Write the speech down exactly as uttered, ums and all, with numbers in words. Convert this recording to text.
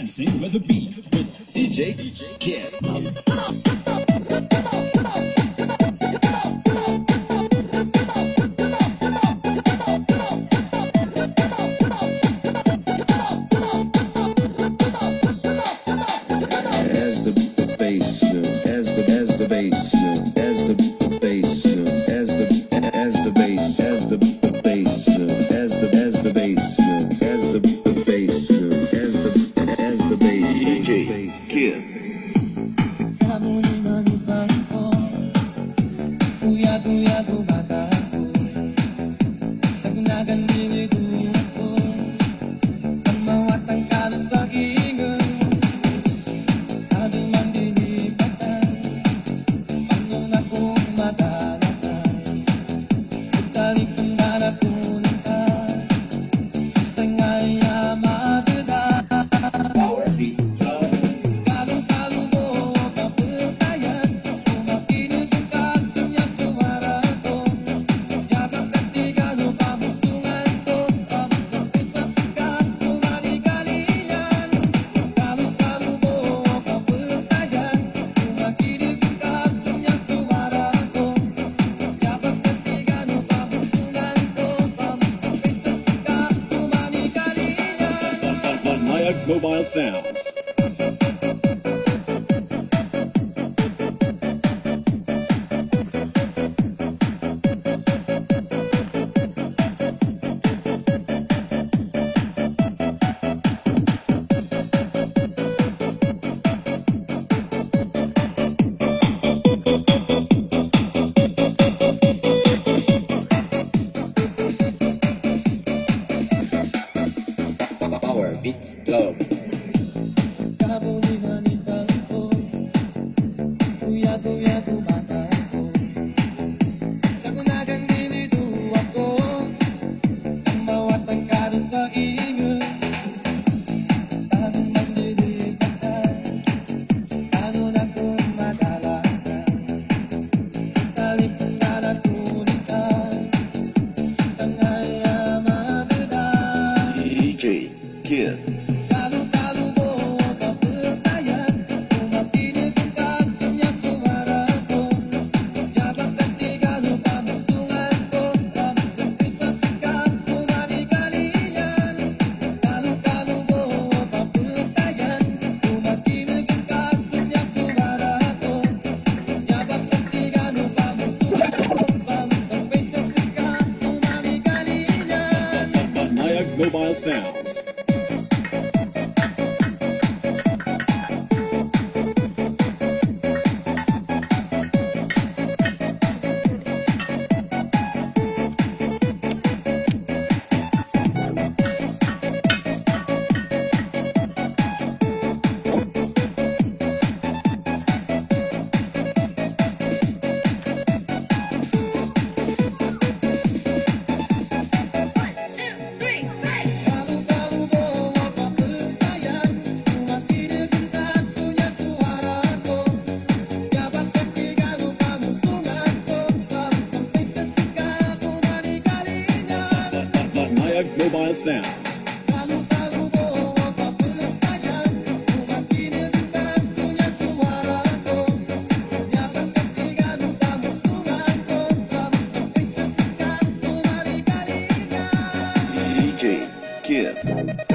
dancing with the beat with D J Kid. As the bass, as the as the bass, as the bass, as the as the bass, as the bass, as the as the bass, as the bass, as the as the bass, D J Kid. Kamu ni manisanku, kuya-kuyaku bataku, sa gunagan diriku ako, ang mawatang ka na sa ingon, ado man dinipatan, panong ako madalatan, utalik ang danakunan ka, sa ngaya mabeda. Power beats. Kalong-kalong mo kaputayan, umakinig ang kasunya suwara ko, yabang katigano pamusungan ko, pamusapit sa sikat, kumani-kaliyan. Kalong-kalong mo kaputayan, umakinig ang kasunya suwara ko, yabang katigano pamusungan ko, pamusapit sa sikat, kumani-kaliyan. On Maya Mobile Sounds. Power Beats Club. Kamu ni manisanku, kuya-kuyaku bataku, sa gunagang dilido ako, ang mawatang ka na sa ingon, tanong man dilipatan, tanong ako madalakan, talik ang danakulitan, sa ngaya mabeda. D J Kid. Kalong-kalong mo kaputayan, umakinig ang kasunya suwara ko, yabang katigano pamusungan ko, pamusapit sa sikat, kumani-kaliyan. Kalong-kalong mo kaputayan, umakinig ang kasunya suwara ko, yabang katigano pamusungan ko, pamusapit sa sikat, kumani-kaliyan. On Maya Mobile Sounds. Kalong-kalong mo kaputayan, umakinig ang kasunya suwara ko, yabang katigano pamusungan ko, pamusapit sa sikat, kumani-kaliyan. On Maya Mobile Sounds. Kalong-kalong mo kaputayan, umakinig ang kasunya suwara ko, yabang katigano pamusungan ko, pamusapit sa sikat, kumani-kaliyan. D J Kid.